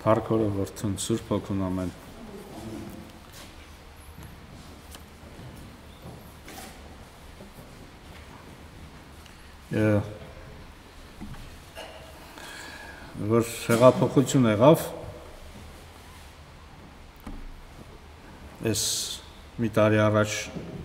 Փառքորը որդուն Սուրբ Հոգուն ամեն։ Որ հեղափոխություն եղավ, այս մի տարի առաջ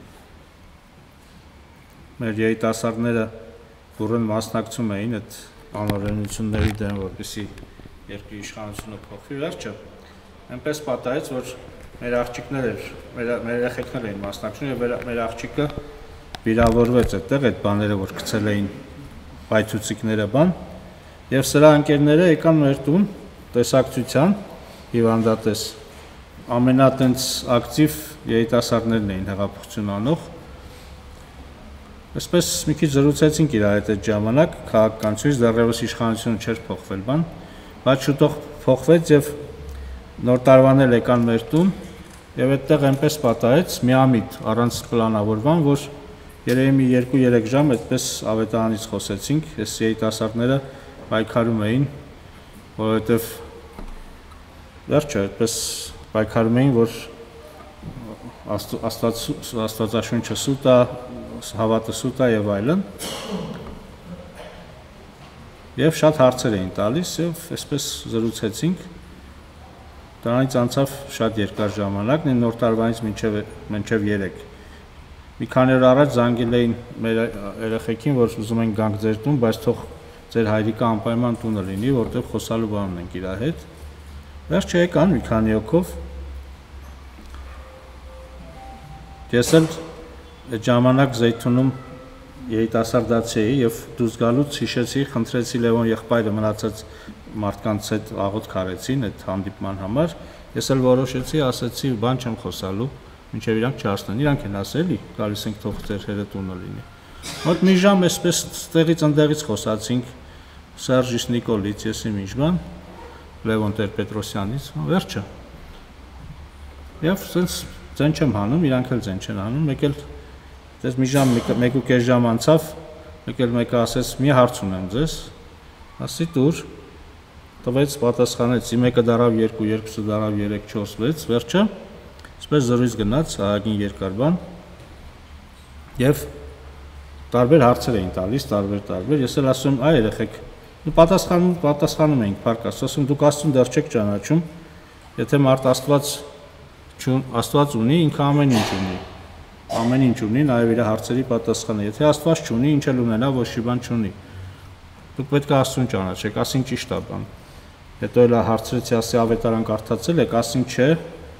մեր երիտասարդները բուռն մասնակցում էին այդ անօրենությունների դեմ, որպեսզի երկրի իշխանությունը փոխվի, վերջը այնպես պատահեց, որ մեր աղջիկներ, մեր երեխեքներ էին մասնակցում եւ մեր աղջիկը վիրավորվեց այդտեղ այդ բաները, որ գցել էին պայթուցիկները բան, եւ սրա ընկերները եկան մեր տուն տեսակցության հիվանդատես ամենատենց ակտիվ երիտասարդներն էին հեղափոխություն անող։ Այսպես մի քիչ զրուցեցինք իրար հետ այդ ժամանակ, քաղաքականությունից դեռևս իշխանությունը չէր փոխվել բան, բայց շուտով փոխվեց եւ նոր տարվան էլ եկան մեր տուն եւ այդտեղ այնպես պատահեց միամիտ առանց պլանավորման, որ երևի մի 2-3 ժամ այդպես ավետարանից խոսեցինք, այս երիտասարդները պայքարում էին, որովհետեւ վերջը այդպես պայքարում էին, որ Աստվածաշունչը սուտ է, հավատը սուտ է եւ այլն։ Եվ շատ հարցեր էին տալիս եւ այսպես զրուցեցինք։ Դրանից անցավ շատ երկար ժամանակ, նոր տարվանից մինչև 3։ Մի քանի օր առաջ զանգել էին մեր երեխեքին, որ ուզում են գանք ձեր տուն, բայց թող ձեր հայրիկը անպայման տունը լինի, որտեղ խոսալու բան ունենք իր հետ։ Վերջը եկան մի քանի հոգով։ Ես էլ այդ ժամանակ Զեյթունում երիտասարդացի էի եւ դուրս գալուց հիշեցի, խնդրեցի Լևոն եղբայրը մնացած մարդկանց հետ աղոթք արեցին այդ հանդիպման համար։ Ես էլ որոշեցի, ասեցի, բան չեմ խոսալու, մինչեւ իրանք չհասնեն։ Իրանք են ասելի, գալիս ենք թող ձեր հերը տունը լինի։ Մոտ մի ժամ էսպես ստեղից ընդեղից խոսացինք Սերժ Նիկոլից, եսի միջման, Լևոն Տեր-Պետրոսյանից, վերջը։ Եվ sense ձեն չեմ հանում, իրանք էլ ձեն չեն հանում, մեկ էլ դες մի ժամ, 1.5 ժամ անցավ, մեկ էլ մեկը ասեց, մի հարց ունեմ ձեզ, ասի տուր, տվեց, պատասխանեց, մեկը դարավ 2, երկուսը դարավ 3, 4, 6, վերջը, այսպես զրույց գնաց, ահագին երկար բան, եւ տարբեր հարցեր էին տալիս, տարբեր, ես էլ ասում, այ երեխեք, պատասխանում էինք փառք Աստծո, ասում դուք Աստծուն դեռ չեք ճանաչում, եթե մարդ Աստված ունի, ինքը ամեն ինչ ունի, նաև իր հարցերի պատասխանը։ Եթե Աստված չունի, ինչ էլ ունենա, ոչ մի բան չունի։ Դուք պետք է Աստծուն ճանաչեք, ասին ճիշտ է բան։ Հետո էլ հարցրեցի, ասի ավետարան կարդացել եք, ասին չէ։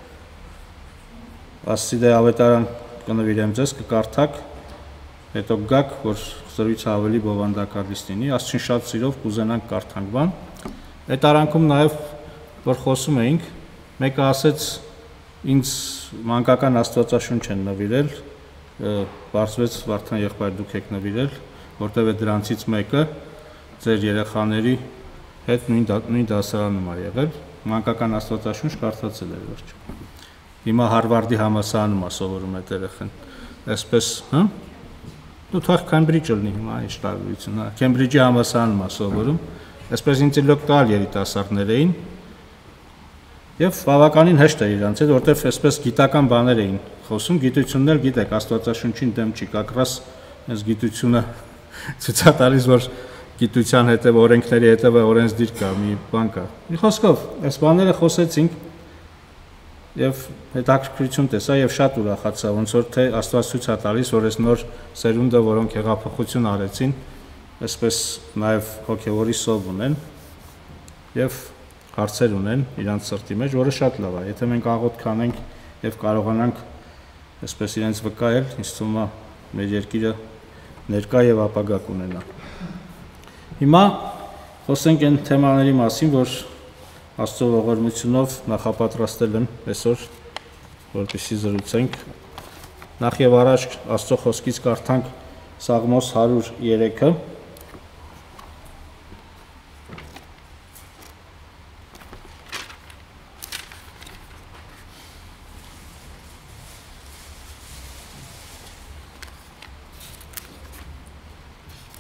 Ասի դե ավետարան կնվիրեմ ձեզ, կկարդաք, հետո գաք, որ զրույցը ավելի բովանդակալից լինի, Աստծուն շատ սիրով կուզենանք կարդանք բան։ Այդ արանքում նաև որ խոսում էինք, մեկը ասեց ինձ մանկական Աստվածաշունչ են նվիրել, բարձվեց Վարդան եղբայր դուք եք նվիրել, որտեղ է դրանցից մեկը ձեր երեխաների հետ նույն դասարանում է եղել, մանկական Աստվածաշունչ կարդացել էր վերջ։ Հիմա Հարվարդի համալսարանում է սովորում այդ երեխան, այսպես, հա? Դու թող Քեմբրիջը լինի, հիմա ինչ տարբերություն է, Քեմբրիջի համալսարանում է սովորում, այսպես ինտելեկտուալ երիտասարդներ էին, եւ բավականին հեշտ է իրանց հետ, որտեվ այսպես գիտական բաներ էին խոսում, գիտությունն էլ գիտեք, Աստվածաշունչին դեմ չի, կակրաս այս գիտությունը ցույց է տալիս, որ գիտության հետև օրենքների հետև օրենսդիր կա, մի բան կա։ Մի խոսքով, այս բաները խոսեցինք եւ հետաքրքրություն տեսա եւ շատ ուրախացա, ոնց որ թե Աստված ցույց է տալիս, որ այս նոր սերունդը, որոնք հեղափոխություն արեցին, այսպես նաեւ հոգեվորի սով ունեն եւ հարցեր ունեն իրանց սրտի մեջ, որը շատ լավ է։ Եթե մենք աղոթք անենք եւ կարողանանք այսպես իրենց վկայել, ինձ թվում է մեր երկիրը ներկա եւ ապագա կունենա։ Հիմա խոսենք այն թեմաների մասին, որ Աստծո ողորմությունով նախապատրաստել եմ այսօր, որպեսզի զրուցենք։ Նախ եւ առաջ Աստծո խոսքից կարդանք Սաղմոս 103-ը։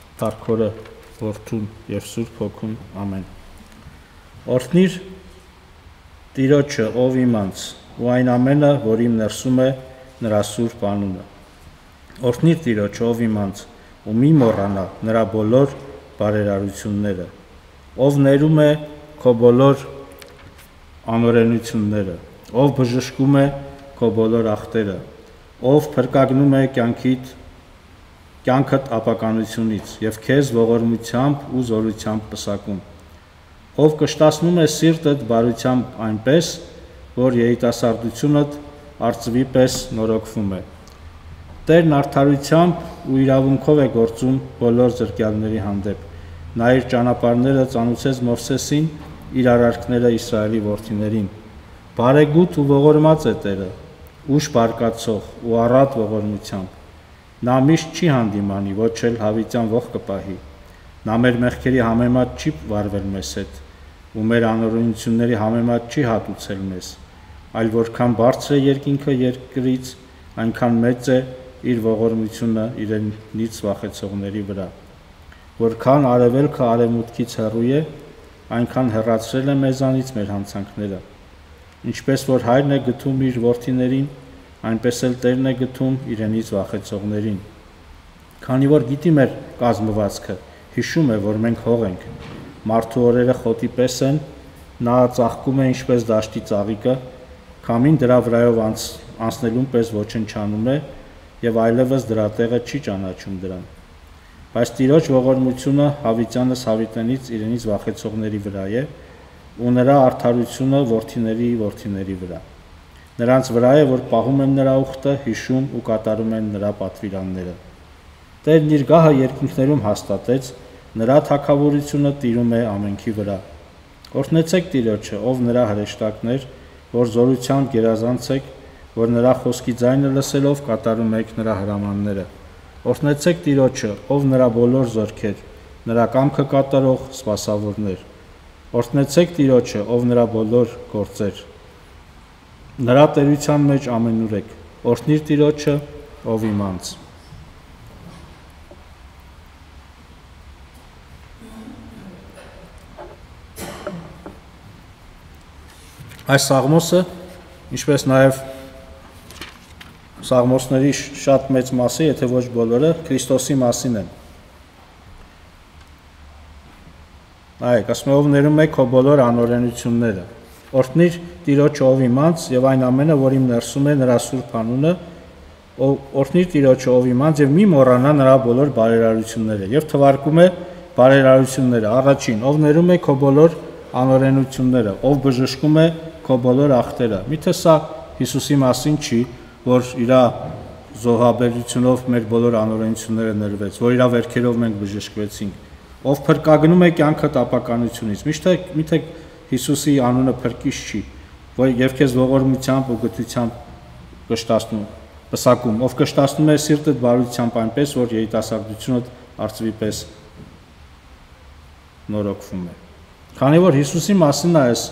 Փառքորը Որդուն եւ Սուրբ Հոգուն ամեն։ Օրհնիր Տիրոջը, ով իմանց, ու այն ամենը, որ իմ ներսում է նրա սուրբ անունը։ Օրհնիր Տիրոջը, ով իմանց, ու մի մոռանա նրա բոլոր բարերարությունները, ով ներում է քո բոլոր անօրենությունները, ով բժշկում է քո բոլոր ախտերը, ով փրկագնում է կյանքդ ապականությունից եւ քեզ ողորմությամբ ու զորությամբ պսակում, ով կշտացնում է սիրտդ բարությամբ այնպես, որ երիտասարդությունդ արծվի պես նորոգվում է։ Տերն արդարությամբ ու իրավունքով է գործում բոլոր զրկյալների հանդեպ։ Նա իր ճանապարհները ծանուցեց Մովսեսին, իր արարքները Իսրայելի որդիներին։ Բարեգութ ու ողորմած է Տերը, ուշ բարկացող ու առատ ողորմությամբ։ Նա միշտ չի հանդիմանի, ոչ էլ հավիտյան ող կպահի։ Նա մեր մեղքերի համեմատ չի վարվել մեզ հետ, ու մեր անօրենությունների համեմատ չի հատուցել մեզ, այլ որքան բարձր է երկինքը երկրից, այնքան մեծ է իր ողորմությունը իրենից վախեցողների վրա։ Որքան արևելքը արևմուտքից հեռու է, այնքան հեռացրել է մեզանից մեր հանցանքները։ Ինչպես որ հայրն է գթում իր որդիներին, այնպես էլ Տերն է գթում իրենից վախեցողներին։ Քանի որ գիտի մեր կազմվածքը, հիշում է, որ մենք հող ենք, մարդու օրերը խոտի պես են, նա ծաղկում է ինչպես դաշտի ծաղիկը, քամին դրա վրայով անցնելուն պես ոչնչանում է եւ այլևս դրա տեղը չի ճանաչում դրան։ Բայց Տիրոջ ողորմությունը հավիտյանս հավիտենից իրենից վախեցողների վրա է, ու նրա արդարությունը որդիների վրա։ Նրանց վրա է, որ պահում են նրա ուխտը, հիշում ու կատարում են նրա պատվիրանները։ Տերն իր գահը երկինքներում հաստատեց, նրա թագավորությունը տիրում է ամենքի վրա։ Օրհնեցեք Տիրոջը, ով նրա հրեշտակներ, որ զորությամբ գերազանց եք, որ նրա խոսքի ձայնը լսելով կատարում եք նրա հրամանները։ Օրհնեցեք Տիրոջը, ով նրա բոլոր զորքեր, նրա կամքը կատարող սպասավորներ։ Օրհնեցեք Տիրոջը, ով նրա բոլոր գործեր, նրա տերության մեջ ամենուր եք։ Օրհնիր Տիրոջը, ով իմանց։ Այս սաղմոսը, ինչպես նաև սաղմոսների շատ մեծ մասը, եթե ոչ բոլորը, Քրիստոսի մասին են։ Այ, ասում է, ով ներում է քո բոլոր անօրենությունները։ Օրհնիր Տիրոջը, ով իմանց, եւ այն ամենը, որ իմ ներսում է նրա սուրբ անունը, օրհնիր Տիրոջը, ով իմանց, եւ մի մոռանա նրա բոլոր բարերարությունները։ Եվ թվարկում է բարերարությունները։ Առաջին, ով ներում է քո բոլոր անօրենությունները, ով բժշկում է քո բոլոր ախտերը։ Միթե սա Հիսուսի մասին չի, որ իր զոհաբերությունով մեր բոլոր անօրենությունները ներվեց, որ իր վերքերով մենք բժշկվեցինք, ով փրկագնում է կյանքդ ապականությունից։ Միթե Հիսուսի անունը փրկիչ չի, որ եւ քեզ ողորմությամբ ու գթությամբ կշտացնում, պսակում, ով կշտացնում է սիրտդ բարությամբ այնպես, որ երիտասարդությունդ արծվի պես նորոգվում է։ Քանի որ Հիսուսի մասին է այս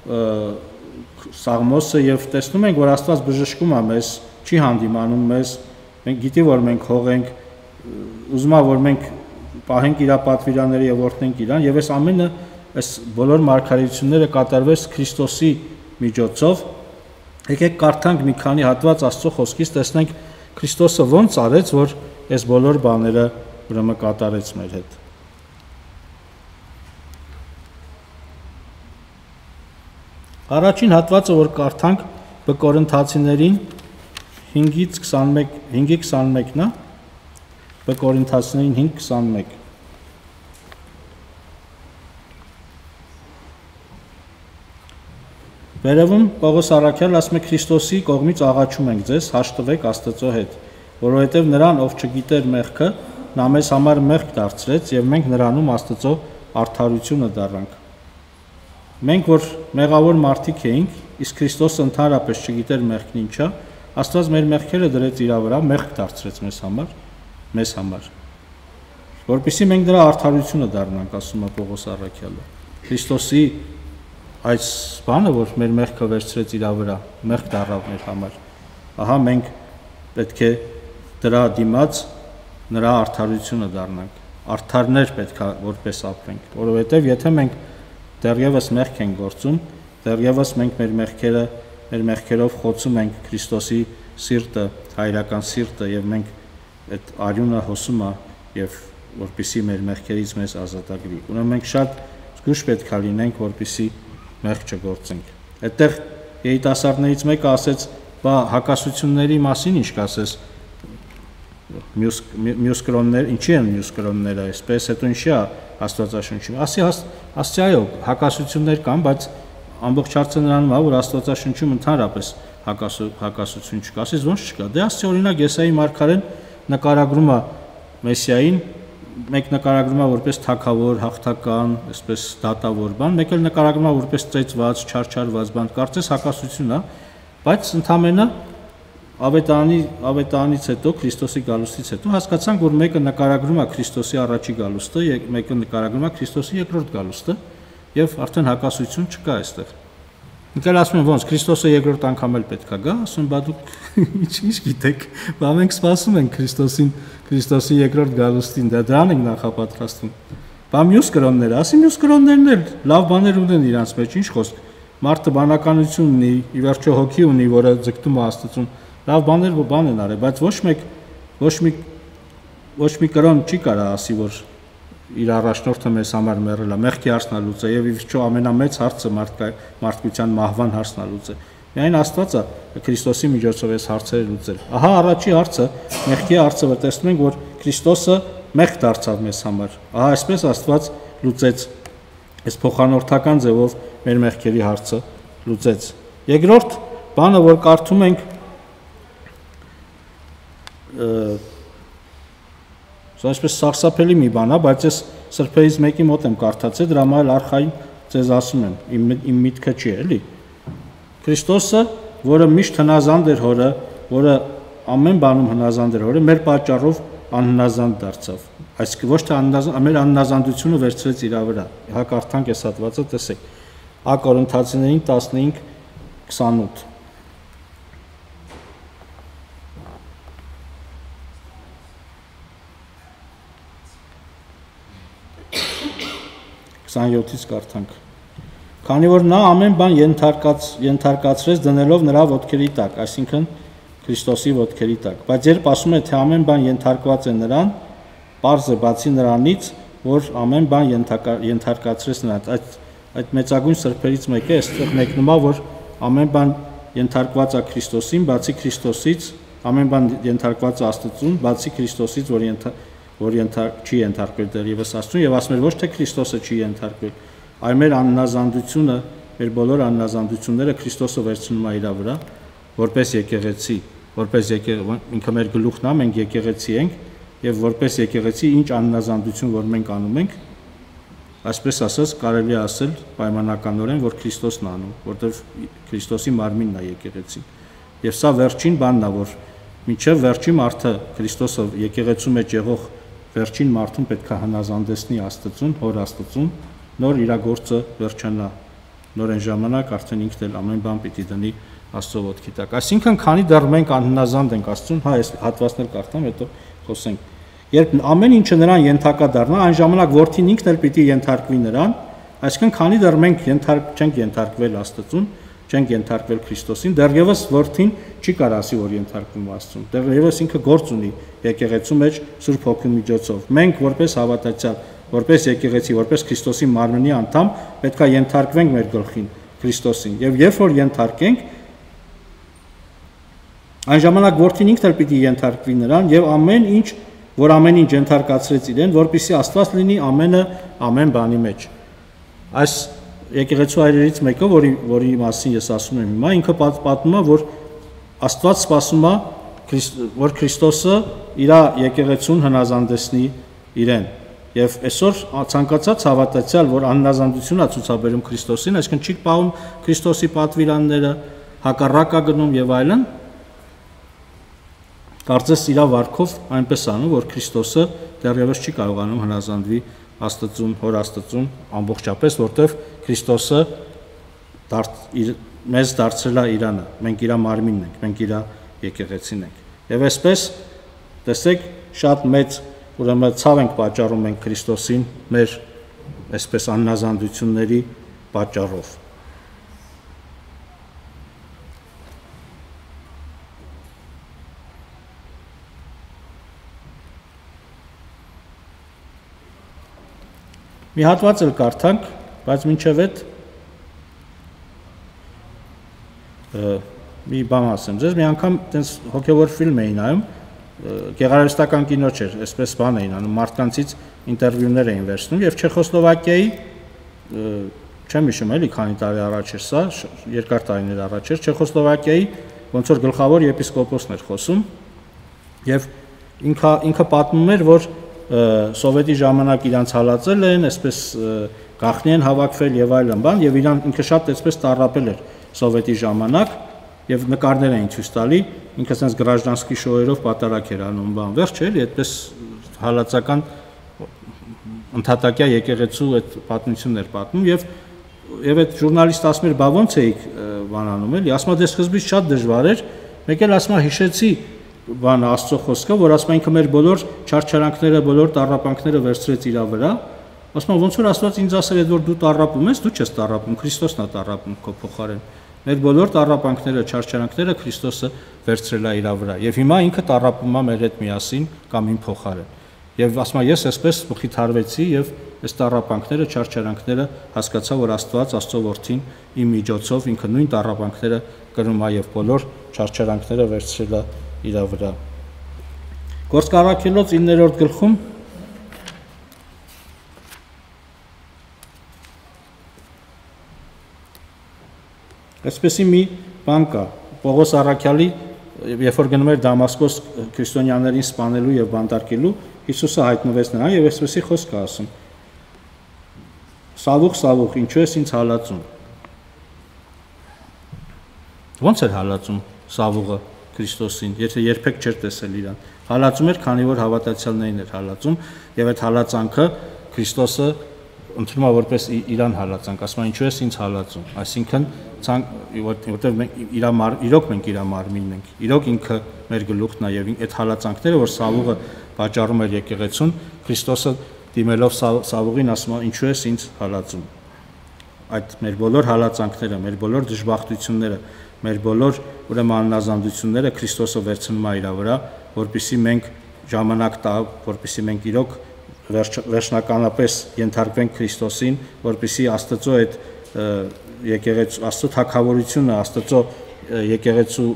սաղմոսը եւ տեսնում ենք, որ Աստված բժշկում է մեզ, չի հանդիմանում մեզ, մենք գիտի, որ մենք հող ենք, ուզում է, որ մենք պահենք իր պատվիրանները եւ օրհնենք իրան, եւ այս ամենը, այս բոլոր մարգարեությունները կատարվեց Քրիստոսի միջոցով։ Եկեք կարդանք մի քանի հատված Աստծո խոսքից, տեսնենք Քրիստոսը ոնց արեց, որ այս բոլոր բաները ուրեմն կատարեց մեր հետ։ Առաջին հատվածը, որ կարդանք Բկորինթացիներին 5:21-ն է, Բկորինթացիներին 5:21։ Վերևում Պողոս առաքյալն ասում է Քրիստոսի կողմից աղաչում ենք ձեզ, հաշտվեք Աստծո հետ, որովհետև նրան, ով չգիտեր մեղքը, նա մեզ համար մեղք դարձրեց եւ մենք նրանում Աստծո արդարությունը դառանք։ Մենք որ մեղավոր մարդիկ էինք, իսկ Քրիստոսը ընդհանրապես չգիտեր մեղքն ինչա, Աստված մեր մեղքերը դրեց իր վրա, մեղք դարձրեց մեզ համար, որպեսզի մենք դրա արդարությունը դառնանք, ասում է Պողոս առաքյալը։ Քրիստոսի այս բանը, որ մեր մեղքը վերցրեց իր վրա, մեղք դառավ մեր համար, ահա մենք պետք է դրա դիմաց նրա արդարությունը դառնանք, արդարներ պետք է որպես ապրենք, որովհետև եթե մենք դեռևս մեղք ենք գործում, դեռևս մենք մեր մեղքերով խոցում ենք Քրիստոսի սիրտը, հայրական սիրտը եւ մենք այդ արյունը հոսում է եւ որպեսզի մեր մեղքերից մեզ ազատագրի։ Ուրեմն մենք շատ զգույշ պետք է լինենք, որպեսզի մեղք չգործենք։ Այդտեղ երիտասարդներից մեկը ասեց, «Բա հակասությունների մասին ինչ կասես»։ Մյուս կրոններ, ինչի են մյուս կրոնները այսպես, հետո ինչի է Աստվածաշնչում։ Ասի այո, հակասություններ կան, բայց ամբողջ հարցը նրանում է, որ Աստվածաշնչում ընդհանրապես հակասություն չկա, ասես ոնց չկա։ Դե ասի օրինակ Եսայի մարգարեն նկարագրում է Մեսիային, մեկ նկարագրում է որպես թագավոր, հաղթական, այսպես դատավոր բան, մեկ էլ նկարագրում է որպես ծեծված, չարչարված բան, կարծես հակասություն է, բայց ընդամենը ավետարանից հետո, Քրիստոսի գալուստից հետո հասկացանք, որ մեկը նկարագրում է Քրիստոսի առաջի գալուստը, մեկը նկարագրում է Քրիստոսի երկրորդ գալուստը, եւ արդեն հակասություն չկա այստեղ։ Ինքն ասում են ոնց Քրիստոսը երկրորդ անգամ էլ պետք է գա, ասում բա դուք ինչ գիտեք, բա մենք սպասում ենք Քրիստոսի երկրորդ գալուստին, դրան ենք նախապատրաստվում։ Բա մյուս կրոնները, ասի մյուս կրոններն էլ լավ բաներ ունեն իրանց մեջ, ինչ խոսք։ Մարդը բանականություն ունի, ի վերջո հոգի ունի, որը ձգտում է Աստծուն, լավ բան են արել, բայց ոչ մի կրոն չի կարող ասի, որ իր առաջնորդը մեզ համար մեռել է, մեղքի հարցն է լուծել եւ ի վերջո ամենամեծ հարցը մարդկության մահվան հարցն է լուծել։ Միայն Աստված է Քրիստոսի միջոցով այս հարցերը լուծել։ Ահա առաջի հարցը, մեղքի հարցը, որ տեսնում ենք, որ Քրիստոսը մեղք դարձավ մեզ համար։ Ահա այսպես Աստված լուծեց այս փոխանորդական ձևով մեր մեղքերի հարցը լուծեց։ Երկրորդ բանը, որ կարդում ենք Սա այսպես սարսափելի մի բան է, բայց ես սրբերից մեկի մոտ եմ կարդացել, դրա համար էլ արխային ձեզ ասում եմ, իմ միտքը չի էլի։ Քրիստոսը, որը միշտ հնազանդ էր Հորը, որը ամեն բանում հնազանդ էր Հորը, մեր պատճառով անհնազանդ դարձավ։ Այսինքն ոչ թե անհնազանդ, մեր անհնազանդությունը վերցրեց իր վրա։ Հա կարդանք այս հատվածը, տեսեք։ Ա Կորինթացիներին 15:28 27-ից կարդանք։ Քանի որ նա ամեն բան ենթարկացրեց դնելով նրա ոտքերի տակ, այսինքն Քրիստոսի ոտքերի տակ, բայց երբ ասում է, թե ամեն բան ենթարկված է նրան, պարզ է բացի նրանից, որ ամեն բան ենթարկացրեց նրան։ Այդ մեծագույն սրբերից մեկը է, այստեղ մեկնում է, որ ամեն բան ենթարկված է Քրիստոսին, բացի Քրիստոսից, ամեն բան ենթարկված է Աստծուն, բացի Քրիստոսից, որ չի ենթարկվել դեռևս Աստծուն, եւ ասում էր ոչ թե Քրիստոսը չի ենթարկվել, այլ մեր անհնազանդությունը, մեր բոլոր անհնազանդությունները Քրիստոսը վերցնում է իր վրա, որպես եկեղեցի, ինքը մեր գլուխն է, մենք եկեղեցի ենք, եւ որպես եկեղեցի ինչ անհնազանդություն որ մենք անում ենք, այսպես ասած կարելի է ասել պայմանականորեն, որ Քրիստոսն է անում, որտեղ Քրիստոսի մարմինն է եկեղեցին։ Եվ սա վերջին բանն է, որ մինչև վերջին մարդը Քրիստոսը եկեղեցու մեջ եղող վերջին մարդուն պետք է հնազանդեցնի Աստծուն, Հոր Աստծուն, նոր իր գործը վերջանա, նոր այն ժամանակ արդեն ինքն էլ ամեն բան պիտի դնի Աստծո ոտքի տակ։ Այսինքն, քանի դեռ մենք անհնազանդ ենք Աստծուն, հա այս հատվածն էլ կարդամ, հետո խոսենք։ Երբ ամեն ինչը նրան ենթակա դառնա, այն ժամանակ որդին ինքն էլ պիտի ենթարկվի նրան, այսինքն քանի դեռ մենք չենք ենթարկվել Աստծուն, չենք ենթարկվել Քրիստոսին, դեռևս որդին չի կարող ասի, որ ենթարկվում Աստծուն։ Դեռևս ինքը գործ ունի եկեղեցու մեջ Սուրբ Հոգու միջոցով։ Մենք որպես հավատացյալ, որպես եկեղեցի, որպես Քրիստոսի մարմնի անդամ, պետք է ենթարկվենք մեր գլխին Քրիստոսին։ Եվ երբ որ ենթարկենք, այն ժամանակ որդին ինքն էլ պիտի ենթարկվի նրան եւ ամեն ինչ ենթարկացրեց իրեն, որպեսզի Աստված լինի ամենը ամեն բանի մեջ։ Այս եկեղեցու հայրերից մեկը, որի մասին ես ասում եմ հիմա, ինքը պատմում է, որ Աստված սպասում է, որ Քրիստոսը իր եկեղեցուն հնազանդեցնի իրեն։ Եվ այսօր ցանկացած հավատացյալ, որ անհնազանդություն է ցուցաբերում Քրիստոսին, այսինքն չի պահում Քրիստոսի պատվիրանները, հակառակ է գնում եւ այլն, կարծես իր վարքով այնպես անում, որ Քրիստոսը դեռևս չի կարողանում հնազանդվի Աստծուն, Հոր Աստծուն ամբողջապես, որտեղ Քրիստոսը մեզ դարձրել է իրանը, մենք իր մարմինն ենք, մենք իր եկեղեցին ենք։ Եվ այսպես տեսեք շատ մեծ ուրեմն ցավ ենք պատճառում ենք Քրիստոսին մեր այսպես անհնազանդությունների պատճառով։ Մի հատված էլ կարդանք, բայց մինչև այդ մի բան ասեմ ձեզ, մի անգամ տենց հոգևոր ֆիլմ էի նայում, գեղարվեստական կինո չէր, այսպես բան էին անում, մարդկանցից ինտերվյուներ էին վերցնում եւ Չեխոսլովակիայի չեմ հիշում էլի քանի տարի առաջ էր սա, երկար տարիներ առաջ էր, Չեխոսլովակիայի ոնց որ գլխավոր եպիսկոպոսն էր խոսում եւ ինքը պատմում էր, որ սովետի ժամանակ իրանց հալածել են, այսպես գաղտնի են հավաքվել եւ այլն բան եւ իրան ինքը շատ այսպես տառապել էր սովետի ժամանակ եւ նկարներ էին ցույց տալի, ինքը sense գրաժդանսկի շոուերով պատարակ էր անում բան, վերջ էլի այդպես հալածական ընդհատակյա եկեղեցու այդ պատմությունն էր պատմում եւ այդ ժուրնալիստը ասում էր, բա ոնց էիք բան անում էլի, ասում է դες սկզբից շատ դժվար էր, մեկ էլ ասում է հիշեցի բան Աստծո խոսքը, որ ասում է ինքը մեր բոլոր չարչարանքները, բոլոր տառապանքները վերցրեց իր վրա, ասում է ոնց որ Աստված ինձ ասել է, որ դու տառապում ես, դու չես տառապում, Քրիստոսն է տառապում քո փոխարեն։ Մեր բոլոր տառապանքները, չարչարանքները Քրիստոսը վերցրել է իր վրա։ Եվ հիմա ինքը տառապում է մեր հետ միասին կամ իմ փոխարեն։ Եվ ասում է ես այսպես մխիթարվեցի եւ այս տառապանքները, չարչարանքները հասկացա, որ Աստված, Աստծո որդին իմ միջոցով ինքը նույն տառապանքները կրում է եւ բոլոր չարչարանքները վերցրել է իր վրա։ Գործք առաքելոց 9-րդ գլխում այսպեսի մի բան կա, Պողոս առաքյալի, երբ որ գնում էր Դամասկոս քրիստոնյաներին սպանելու եւ բանտարկելու, Հիսուսը հայտնվեց նրան եւ այսպեսի խոսք է ասում. Սավուխ, սավուխ, ինչու ես ինձ հալածում։ Ոնց էր հալածում Սավուղը Քրիստոսին, եթե երբեք չէր տեսել իրան։ Հալածում էր, քանի որ հավատացյալներին էր հալածում եւ այդ հալածանքը Քրիստոսը ընդունում է որպես իրան հալածանք, ասում է ինչու ես ինձ հալածում, այսինքն որտեղ մենք իրոք մենք իր մարմինն ենք, իրոք ինքը մեր գլուխն է եւ այդ հալածանքները, որ Սավուղը վաճառում էր եկեղեցուն, Քրիստոսը դիմելով Սավուղին ասում է ինչու ես ինձ հալածում։ Այդ մեր բոլոր հալածանքները, մեր բոլոր դժբախտությունները, մեր բոլոր ուրեմն աննազանդությունները Քրիստոսը վերցնում է իր վրա, որպեսզի մենք ժամանակ տա, որպեսզի մենք իրոք վերջնականապես ենթարկվենք Քրիստոսին, որպեսզի Աստծո այդ եկեղեցու Աստծո թագավորությունը, Աստծո եկեղեցու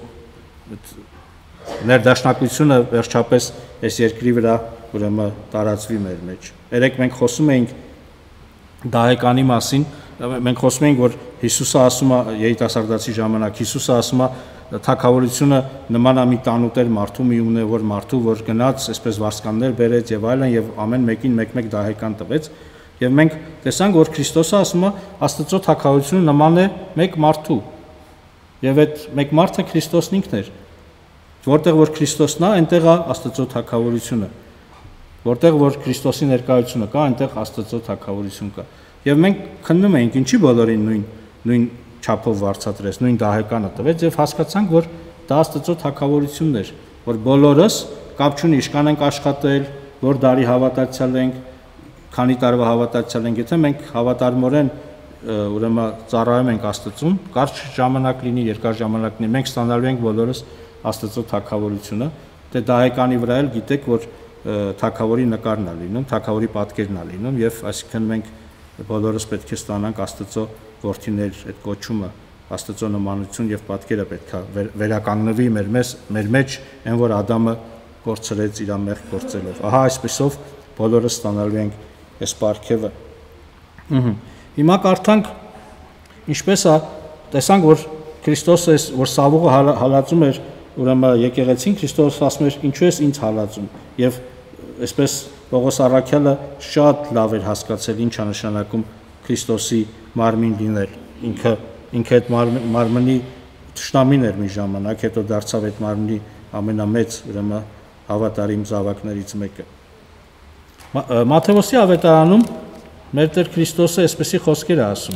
ներդաշնակությունը վերջապես այս երկրի վրա ուրեմն տարածվի մեր մեջ։ Երեք մենք խոսում էինք դահեկանի մասին, մենք խոսում էինք, որ Հիսուսը ասում է երիտասարդացի ժամանակ, Հիսուսը ասում է թագավորությունը նման է մի տանուտեր մարդու, մի ունևոր մարդու, որ գնաց, այսպես վարսկաններ բերեց եւ այլն եւ ամեն մեկին մեկ-մեկ դահեկան տվեց եւ մենք տեսանք, որ Քրիստոսը ասում է Աստծո թագավորությունը նման է մեկ մարդու եւ այդ մեկ մարդը Քրիստոսն ինքն էր, որտեղ որ Քրիստոսն է, այնտեղ է Աստծո թագավորությունը, որտեղ որ Քրիստոսի ներկայությունը կա, այնտեղ Աստծո թագավորություն կա եւ մենք քննում էինք ինչի բոլորին նույն չափով վարձատրեց, նույն դահեկանը տվեց եւ հասկացանք, որ դա Աստծո թագավորությունն էր, որ բոլորս կապ չունի ինչքան ենք աշխատել, որ դարի հավատացյալ ենք, քանի տարվա հավատացյալ ենք, եթե մենք հավատարմորեն ուրեմն ծառայում ենք Աստծուն, կարճ ժամանակ լինի, երկար ժամանակ լինի, մենք ստանալու ենք բոլորս Աստծո թագավորությունը, դե դահեկանի վրա էլ գիտեք, որ թագավորի նկարն է լինում, թագավորի պատկերն է լինում եւ այսինքն մենք բոլորս պետք է ստանանք Աստծո որդիներ այդ կոչումը, Աստծո նմանություն եւ պատկերը պետք է վերականգնվի մեր մեջ, այն որ Ադամը կորցրեց իր մեղք գործելով։ Ահա այսպեսով բոլորս ստանալու ենք այս պարգևը։ Հիմա կարդանք ինչպես է, տեսանք, որ Քրիստոսը, որ Սավուղը հալածում էր ուրեմն եկեղեցին, Քրիստոսը ասում էր ինչու ես ինձ հալածում եւ այսպես Պողոս առաքյալը շատ լավ էր հասկացել ինչ է նշանակում Քրիստոսի մարմին լինել, ինքը այդ մարմնի թշնամին էր մի ժամանակ, հետո դարձավ այդ մարմնի ամենամեծ ուրեմն հավատարիմ զավակներից մեկը։ Մատթեոսի ավետարանում մեր Տեր Քրիստոսը այսպեսի խոսքեր է ասում.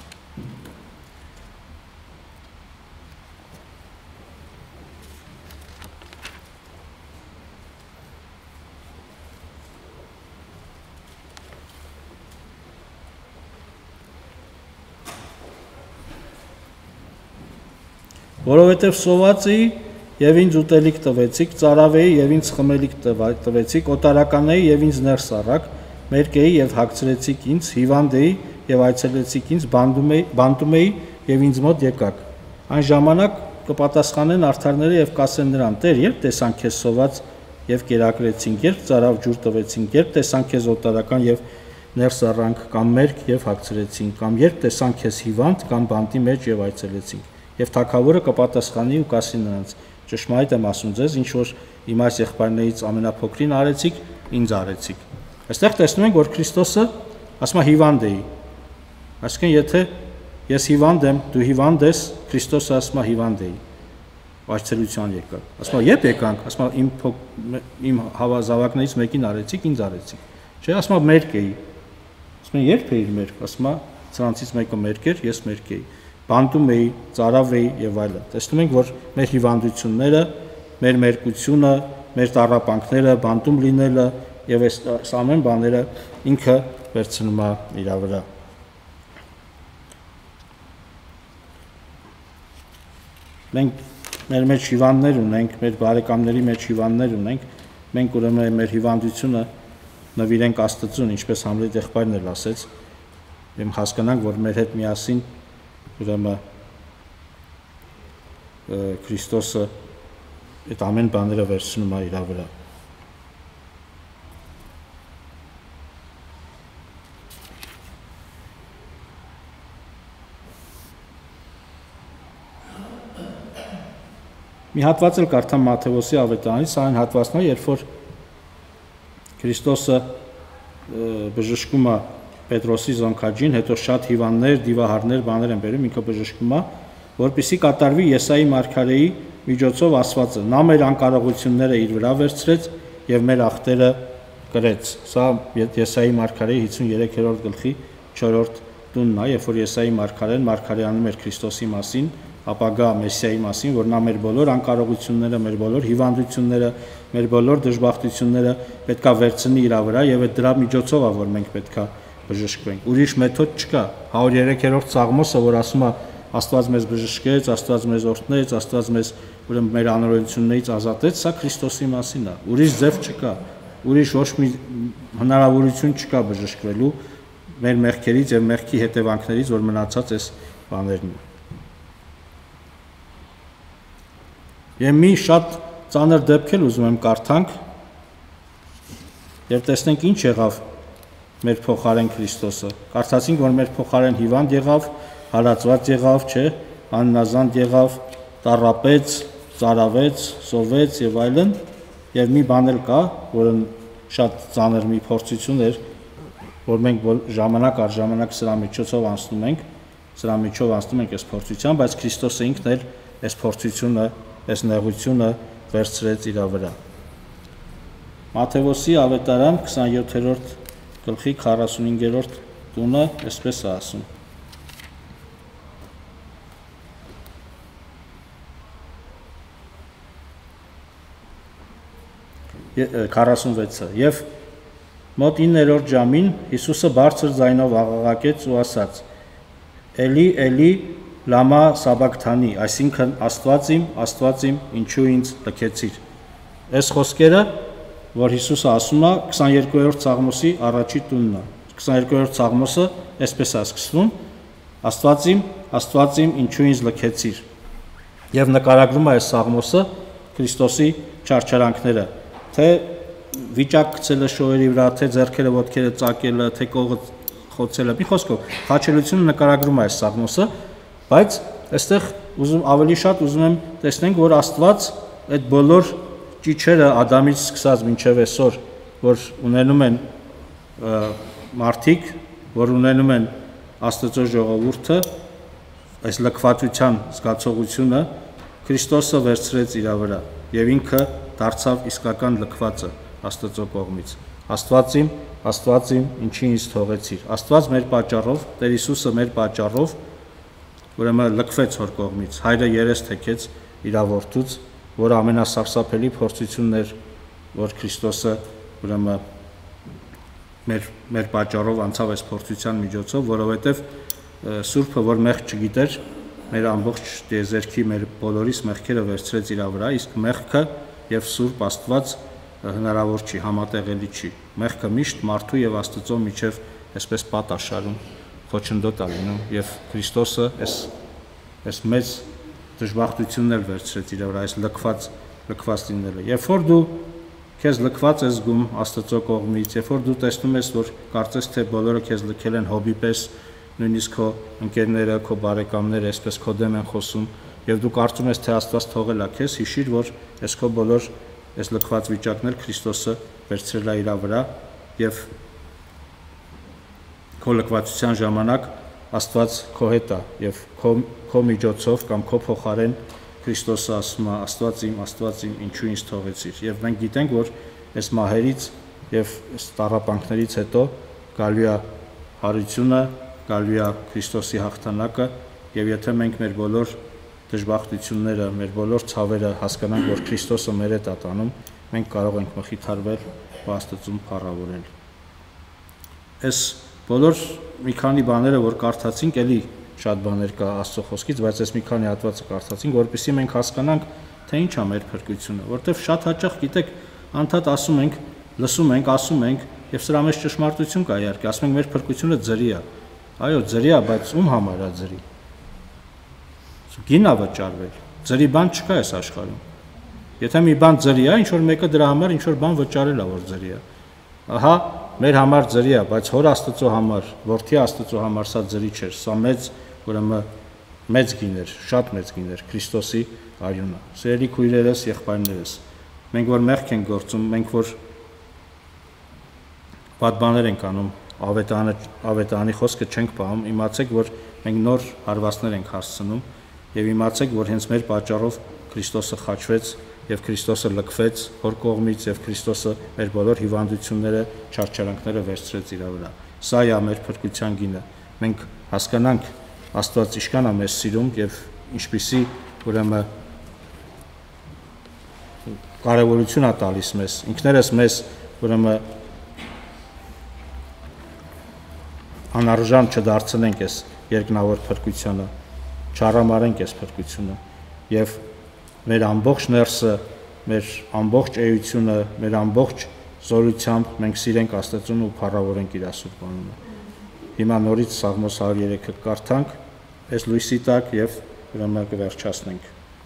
Որովհետև սոված էի եւ ինձ ուտելիք տվեցիք, ծարավ էի եւ ինձ խմելիք տվեցիք, օտարական էի եւ ինձ ներս առաք, մերկ էի եւ հագցրեցիք ինձ, հիվանդ էի եւ այցելեցիք ինձ, բանտում էի եւ ինձ մոտ եկաք։ Այն ժամանակ կպատասխանեն արդարները եւ կասեն նրան. Տեր, երբ տեսանք քեզ սոված եւ կերակրեցինք, երբ ծարավ ջուր տվեցինք, երբ տեսանք քեզ օտարական եւ ներս առանք, կամ մերկ եւ հագցրեցինք, կամ երբ տեսանք քեզ հիվանդ կամ բանտի մեջ եւ այցելեցինք։ Եվ թագավորը կպատասխանի ու կասի նրանց. ճշմարիտ եմ ասում ձեզ, ինչ որ իմ այս եղբայրներից ամենափոքրին արեցիք, ինձ արեցիք։ Այստեղ տեսնում ենք, որ Քրիստոսը ասում է հիվանդ էի։ Այսինքն եթե ես հիվանդ եմ, դու հիվանդ ես, Քրիստոսը ասում է հիվանդ էի։ Այցելության եկաք։ Ասում է երբ եկանք, ասում է իմ զավակներից մեկին արեցիք, ինձ արեցիք։ Չէ, ասում է մերկ էի։ Ասում է երբ էիր մերկ, ասում է սրանցից մեկը մերկ էր, ես մերկ էի։ Բանտում էի, ծարավ էի եւ այլն։ Տեսնում ենք, որ մեր հիվանդությունները, մեր մերկությունը, մեր տառապանքները, բանտում լինելը եւ այս ամեն բաները ինքը վերցնում է իր վրա։ Մենք մեր մեջ հիվանդներ ունենք, մեր բարեկամների մեջ հիվանդներ ունենք, մենք ուրեմն մեր հիվանդությունը նվիրենք Աստծուն, ինչպես Համլետ եղբայրն էլ ասեց, եւ հասկանանք, որ մեր հետ միասին ուրեմն Քրիստոսը այդ ամեն բաները վերցնում է իր վրա։ Մի հատված էլ կարդամ Մատթեոսի ավետարանից, այն հատվածն է, երբ որ Քրիստոսը բժշկում է Պետրոսի զոնքաջին, հետո շատ հիվանդներ, դիվահարներ, բաներ են բերում, ինքը բժշկում է, որպեսզի կատարվի Եսայի մարգարեի միջոցով ասվածը։ Նա մեր անկարողությունները իր վրա վերցրեց եւ մեր ախտերը կրեց։ Սա Եսայի մարգարեի 53-րդ գլխի 4-րդ տունն է, երբ որ Եսայի մարգարեն մարգարեանում էր Քրիստոսի մասին, ապագա Մեսիայի մասին, որ նա մեր բոլոր անկարողությունները, մեր բոլոր հիվանդությունները, մեր բոլոր դժբախտությունները պետքա վերցնի իր վրա եւ այդ դրա միջոցով է, որ մենք պետքա բժշկվենք։ Ուրիշ մեթոդ չկա։ 103-րդ Սաղմոսը, որ ասում է Աստված մեզ բժշկեց, Աստված մեզ օրհնեց, Աստված մեզ ուրեմն մեր անօրենություններից ազատեց, սա Քրիստոսի մասին է։ Ուրիշ ձև չկա, ուրիշ ոչ մի հնարավորություն չկա բժշկվելու մեր մեղքերից եւ մեղքի հետևանքներից, որ մնացած այս բաներն են։ Եվ մի շատ ծանր դեպք էլ ուզում եմ կարդանք, եւ տեսնենք ինչ եղավ մեր փոխարեն Քրիստոսը։ Կարդացինք, որ մեր փոխարեն հիվանդ եղավ, հարածված եղավ, չէ, աննազանդ եղավ, տառապեց, ծարավեց, սովեց եւ այլն, եւ մի բան էլ կա, որը շատ ծանր մի փորձություն էր, որ մենք ժամանակ առ ժամանակ սրա միջոցով անցնում ենք, այս փորձության, բայց Քրիստոսը ինքն էլ այս փորձությունը, այս նեղությունը վերցրեց իր վրա։ Մատթեոսի ավետարան 27-րդ գլխի 45-րդ տունը այսպես է ասում. 46-ը եւ մոտ 9-րդ ժամին Հիսուսը բարձր ձայնով աղաղակեց ու ասաց. Էլի, Էլի, լամա սաբակթանի, այսինքն Աստված իմ, ինչու ինձ լքեցիր։ Այս խոսքերը, որ Հիսուսը ասում է 22-րդ Սաղմոսի առաջի տունն է։ 22-րդ Սաղմոսը այսպես է սկսվում. Աստված իմ, ինչու ինձ լքեցիր։ Եվ նկարագրում է այս Սաղմոսը Քրիստոսի չարչարանքները, թե վիճակ գցելը շոյերի վրա, թե ձեռքերը ոտքերը ծակելը, թե կողը խոցելը, մի խոսքով խաչելությունը նկարագրում է այս Սաղմոսը, բայց այստեղ ավելի շատ ուզում եմ տեսնենք, որ Աստված այդ բոլոր ճիչերը Ադամից սկսած մինչև այսօր, որ ունենում են մարդիկ, որ ունենում են Աստծո ժողովուրդը, այս լքվածության զգացողությունը Քրիստոսը վերցրեց իր վրա եւ ինքը դարձավ իսկական լքվածը Աստծո կողմից։ Աստված իմ, ինչի ինձ թողեցիր։ Աստված մեր պատճառով, Տեր Հիսուսը մեր պատճառով ուրեմն լքվեց հոր կողմից։ Հայրը երես թեքեց իր որդուց, որ ամենասարսափելի փորձությունն էր, որ Քրիստոսը ուրեմն մեր պատճառով անցավ այս փորձության միջոցով, որովհետև Սուրբը, որ մեղք չգիտեր, մեր ամբողջ տիեզերքի, մեր բոլորիս մեղքերը վերցրեց իր վրա, իսկ մեղքը եւ Սուրբ Աստված հնարավոր չի, համատեղելի չի։ Մեղքը միշտ մարդու եւ Աստծո միջև այսպես պատաշարում խոչընդոտ է լինում եւ Քրիստոսը այս մեծ դժբախտությունն էլ վերցրեց իր վրա, այս լքված լինելը։ Երբ որ դու քեզ լքված ես զգում Աստծո կողմից, երբ որ դու տեսնում ես, որ կարծես թե բոլորը քեզ լքել են հոբի պես, նույնիսկ քո ընկերները, քո բարեկամները այսպես քո դեմ են խոսում, եւ դու կարծում ես, թե Աստված թողել է քեզ, հիշիր, որ այս քո բոլոր այս լքված վիճակն էլ Քրիստոսը վերցրել է իր վրա եւ քո լքվածության ժամանակ Աստված քո հետ է եւ քո միջոցով կամ քո փոխարեն Քրիստոսը ասում է Աստված իմ, ինչու ինձ թողեցիր։ Եվ մենք գիտենք, որ այս մահերից եւ այս տառապանքներից հետո գալու է հարությունը, գալու է Քրիստոսի հաղթանակը, եւ եթե մենք մեր բոլոր դժբախտությունները, մեր բոլոր ցավերը հասկանանք, որ Քրիստոսը մեր հետ է տանում, մենք կարող ենք մխիթարվել ու Աստծուն փառավորել։ Այս բոլոր մի քանի բաները, որ կարդացինք, էլի շատ բաներ կա Աստծո խոսքից, բայց այս մի քանի հատվածը կարդացինք, որպեսզի մենք հասկանանք, թե ինչ է մեր փրկությունը, որտեղ շատ հաճախ, գիտեք, անդադ ասում ենք, լսում ենք, ասում ենք, եւ սրա մեջ ճշմարտություն կա իհարկե, ասում ենք մեր փրկությունը ձրի է։ Այո, ձրի է, բայց ում համար է ձրի։ Գին է վճարվել։ Ձրի բան չկա այս աշխարհում։ Եթե մի բան ձրի է, ինչ որ մեկը դրա համար ինչ որ բան վճարել է, որ ձրի է։ Ահա մեր համար ձրի է, բայց Հոր Աստծո համար, Որդի Աստծո համար սա ձրի չէր, սա մեծ գին էր, շատ մեծ գին էր, Քրիստոսի արյունը։ Սիրելի քույրերս, եղբայրներս, մենք որ մեղք ենք գործում, մենք որ պատբաներ ենք անում, ավետարանի խոսքը չենք պահում, իմացեք, որ մենք նոր հարվածներ ենք հասցնում եւ իմացեք, որ հենց մեր պատճառով Քրիստոսը խաչվեց եւ Քրիստոսը լքվեց Հոր կողմից եւ Քրիստոսը մեր բոլոր հիվանդությունները, չարչարանքները վերցրեց իր վրա։ Սա է մեր փրկության գինը։ Մենք հասկանանք Աստված ինչքան է մեզ սիրում եւ ինչպիսի ուրեմն կարևորություն է տալիս մեզ։ Ինքներս մեզ ուրեմն անարժան չդարձնենք այս երկնավոր փրկությանը, չառամարենք այս փրկությունը եւ մեր ամբողջ ներսը, մեր ամբողջ էությունը, մեր ամբողջ զորությամբ մենք սիրենք Աստծուն ու փառավորենք իր ասուրբ անունը։ Հիմա նորից Սաղմոս 103-ը կարդանք, այս լույսի տակ եւ ուրեմն կվերջացնենք։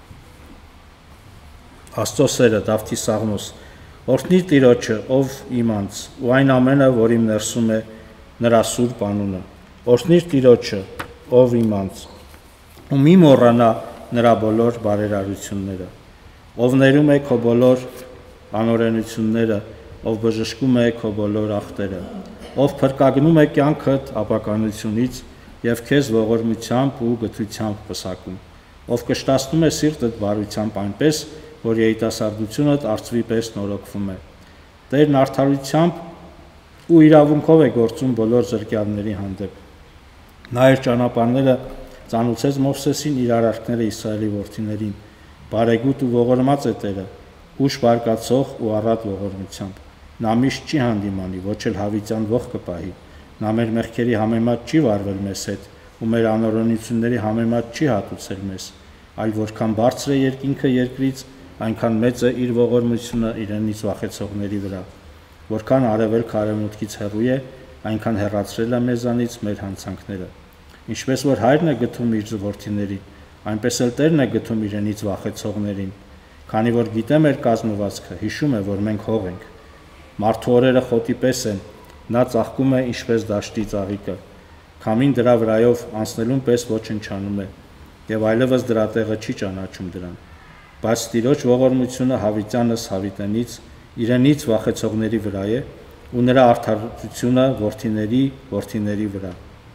Աստծո սերը, Դավթի Սաղմոս, օրհնիր Տիրոջը, ով իմ անձ, ու այն ամենը, որ իմ ներսում է, նրա սուրբ անունը։ Օրհնիր Տիրոջը, ով իմ անձ, ու մի մոռանա նրա բոլոր բարերարությունները, ով ներում է քո բոլոր անօրենությունները, ով բժշկում է քո բոլոր ախտերը, ով փրկագնում է կյանքդ ապականությունից եւ քեզ ողորմությամբ ու գթությամբ պսակում, ով կշտացնում է սիրտդ բարությամբ այնպես, որ երիտասարդությունդ արծվի պես նորոգվում է։ Տերն արդարությամբ ու իրավունքով է գործում բոլոր զրկյալների հանդեպ։ Նա իր ճանապարհները ծանուցեց Մովսեսին, իր արարքները Իսրայելի որդիներին, բարեգութ ու ողորմած է Տերը, ուշ բարկացող ու առատ ողորմությամբ։ Նա միշտ չի հանդիմանի, ոչ էլ հավիտյան ող կպահի։ Նա մեր մեղքերի համեմատ չի վարվել մեզ հետ, ու մեր անօրենությունների համեմատ չի հատուցել մեզ, այլ որքան բարձր է երկինքը երկրից, այնքան մեծ է իր ողորմությունը իրենից վախեցողների վրա։ Որքան արևելք արևմուտքից հեռու է, այնքան հեռացրել է մեզանից մեր հանցանքները։ Ինչպես որ Հայրն է գթում իր որդիներին, այնպես էլ Տերն է գթում իրենից վախեցողներին։ Քանի որ գիտե մեր կազմվածքը, հիշում է, որ մենք հող ենք։ Մարդու օրերը խոտի պես են, նա ծաղկում է ինչպես դաշտի ծաղիկը, քամին դրա վրայով անցնելուն պես ոչնչանում է, եւ այլևս դրա տեղը չի ճանաչում դրան։ Բայց Տիրոջ ողորմությունը հավիտյանս հավիտենից, իրենից վախեցողների վրա է, ու նրա արդարությունը որդիների վրա։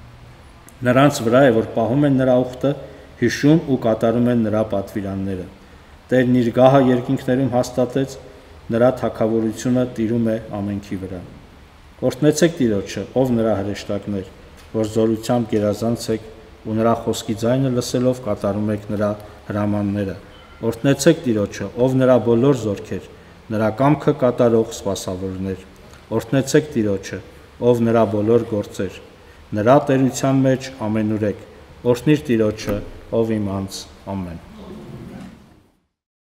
Նրանց վրա է, որ պահում են նրա ուխտը, հիշում ու կատարում են նրա պատվիրանները։ Տերն իր գահը երկինքներում հաստատեց, նրա թագավորությունը տիրում է ամենքի վրա։ Օրհնեցեք Տիրոջը, ով նրա հրեշտակներ, որ զորությամբ գերազանց եք ու նրա խոսքի ձայնը լսելով կատարում եք նրա հրամանները։ Օրհնեցեք Տիրոջը, ով նրա բոլոր զորքեր, նրա կամքը կատարող սպասավորներ։ Օրհնեցեք Տիրոջը, ով նրա բոլոր գործեր, նրա տերության մեջ ամենուրեք։ Օրհնիր Տիրոջը, ով իմ անձ, ամեն։